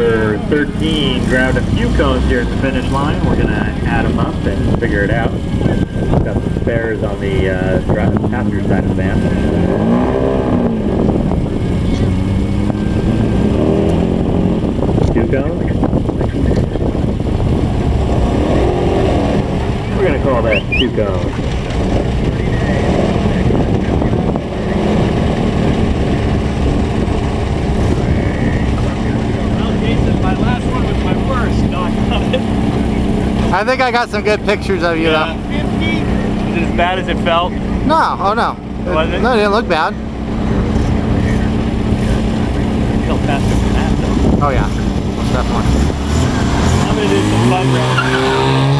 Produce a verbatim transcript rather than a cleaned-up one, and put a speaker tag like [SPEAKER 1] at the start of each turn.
[SPEAKER 1] number thirteen grabbed a few cones here at the finish line. We're going to add them up and figure it out. Got some spares on the uh, passenger side of the van. Two cones. We're going to call that two cones.
[SPEAKER 2] My last one was my worst. No, I got it.
[SPEAKER 3] I think I got some good pictures of you
[SPEAKER 2] yeah.
[SPEAKER 3] though.
[SPEAKER 2] fifty? Is it as bad as it felt?
[SPEAKER 3] No, oh no.
[SPEAKER 2] Was it?
[SPEAKER 3] No, it didn't look bad.
[SPEAKER 2] It felt faster than that though.
[SPEAKER 3] Oh yeah, most definitely.
[SPEAKER 2] I'm gonna do some fun rounds.